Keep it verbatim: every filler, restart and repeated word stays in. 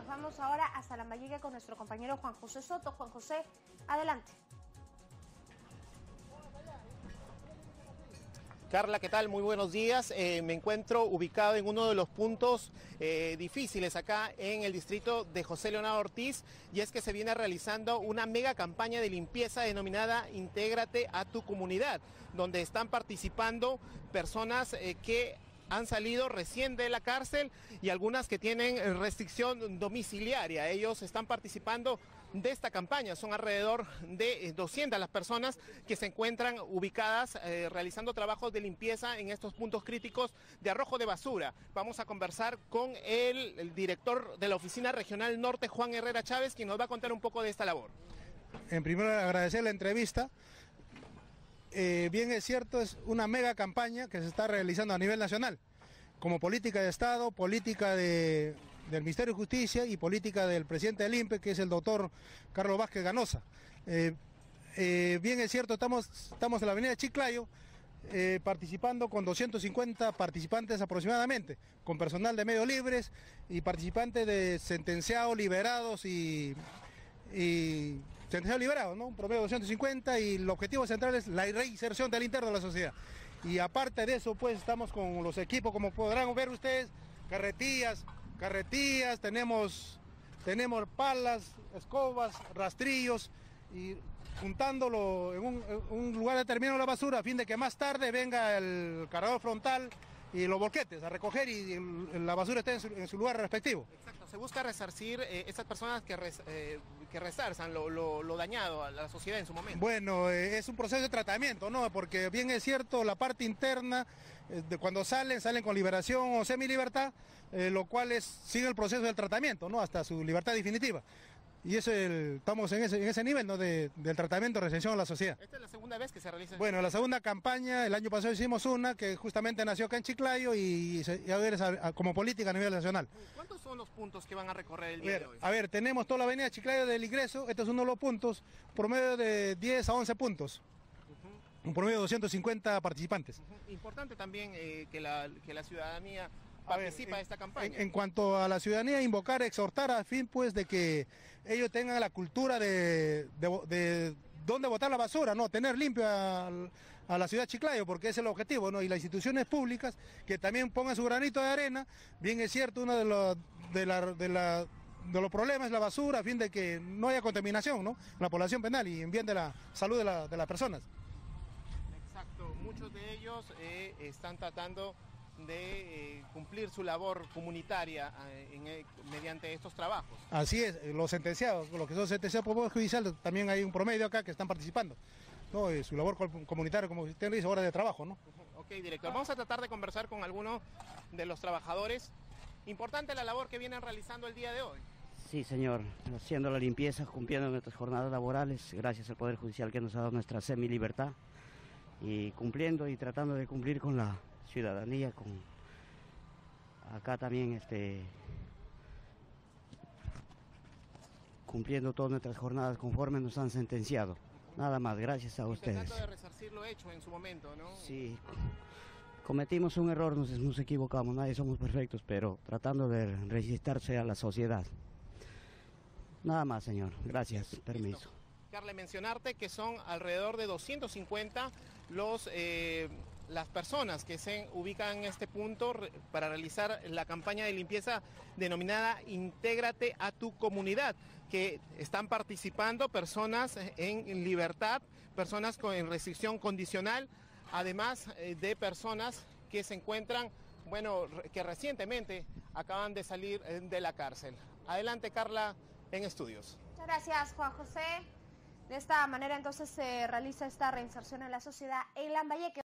Nos vamos ahora hasta Lambayeque con nuestro compañero Juan José Soto. Juan José, adelante. Carla, ¿qué tal? Muy buenos días. Eh, me encuentro ubicado en uno de los puntos eh, difíciles acá en el distrito de José Leonardo Ortiz, y es que se viene realizando una mega campaña de limpieza denominada Intégrate a tu comunidad, donde están participando personas eh, que han salido recién de la cárcel y algunas que tienen restricción domiciliaria. Ellos están participando de esta campaña. Son alrededor de doscientas las personas que se encuentran ubicadas eh, realizando trabajos de limpieza en estos puntos críticos de arrojo de basura. Vamos a conversar con el, el director de la Oficina Regional Norte, Juan Herrera Chávez, quien nos va a contar un poco de esta labor. En primer lugar, agradecer la entrevista. Eh, bien es cierto, es una mega campaña que se está realizando a nivel nacional, como política de Estado, política de, del Ministerio de Justicia y política del presidente del I N P E, que es el doctor Carlos Vázquez Ganosa. Eh, eh, bien es cierto, estamos, estamos en la avenida Chiclayo, eh, participando con doscientos cincuenta participantes aproximadamente, con personal de medios libres y participantes de sentenciados, liberados y... y sentenciados liberados, ¿no? Un promedio de doscientos cincuenta, y el objetivo central es la reinserción del interno de la sociedad. Y aparte de eso, pues estamos con los equipos, como podrán ver ustedes, carretillas, carretillas, tenemos, tenemos palas, escobas, rastrillos, y juntándolo en un, en un lugar determinado la basura, a fin de que más tarde venga el cargador frontal y los boquetes a recoger y el, la basura esté en su, en su lugar respectivo. Exacto, se busca resarcir eh, esas personas que, res, eh, que resarzan lo, lo, lo dañado a la sociedad en su momento. Bueno, eh, es un proceso de tratamiento, ¿no? Porque bien es cierto, la parte interna, eh, de cuando salen, salen con liberación o semi-libertad, eh, lo cual es, sigue el proceso del tratamiento, ¿no? Hasta su libertad definitiva. Y eso el, estamos en ese, en ese nivel, ¿no? De, del tratamiento de reinserción a la sociedad. ¿Esta es la segunda vez que se realiza? Bueno, la segunda campaña, el año pasado hicimos una que justamente nació acá en Chiclayo y, y, y ahora es a, a, como política a nivel nacional. ¿Cuántos son los puntos que van a recorrer el día ver, de hoy? A ver, tenemos toda la avenida Chiclayo del ingreso, este es uno de los puntos, promedio de diez a once puntos. Uh-huh. Un promedio de doscientos cincuenta participantes. Uh-huh. Importante también eh, que, la, que la ciudadanía participa de esta campaña. En, en cuanto a la ciudadanía, invocar, exhortar a fin pues de que ellos tengan la cultura de, de, de dónde botar la basura, no, tener limpio a, a la ciudad Chiclayo, porque ese es el objetivo, ¿no? Y las instituciones públicas que también pongan su granito de arena. Bien es cierto, uno de los de la, de la de los problemas es la basura, a fin de que no haya contaminación, ¿no? La población penal y en bien de la salud de, la, de las personas. Exacto, muchos de ellos eh, están tratando de eh, cumplir su labor comunitaria eh, en, eh, mediante estos trabajos. Así es, los sentenciados, los que son sentenciados por poder judicial, también hay un promedio acá que están participando, ¿no? Eh, su labor comunitaria, como usted dice, hora de trabajo, ¿no? Ok, director, vamos a tratar de conversar con algunos de los trabajadores. Importante la labor que vienen realizando el día de hoy. Sí, señor, haciendo la limpieza, cumpliendo nuestras jornadas laborales, gracias al Poder Judicial que nos ha dado nuestra semi-libertad, y cumpliendo y tratando de cumplir con la ciudadanía, con acá también este cumpliendo todas nuestras jornadas conforme nos han sentenciado. Nada más, gracias a ustedes. Tratando de resarcir lo hecho en su momento, ¿no? Sí, cometimos un error, nos, nos equivocamos, nadie somos perfectos, pero tratando de resistirse a la sociedad. Nada más, señor, gracias, permiso. Listo. Carla, mencionarte que son alrededor de doscientos cincuenta los, eh, las personas que se ubican en este punto para realizar la campaña de limpieza denominada Intégrate a tu comunidad, que están participando personas en libertad, personas con en restricción condicional, además eh, de personas que se encuentran, bueno, que recientemente acaban de salir de la cárcel. Adelante, Carla, en estudios. Muchas gracias, Juan José. De esta manera entonces se realiza esta reinserción en la sociedad en Lambayeque.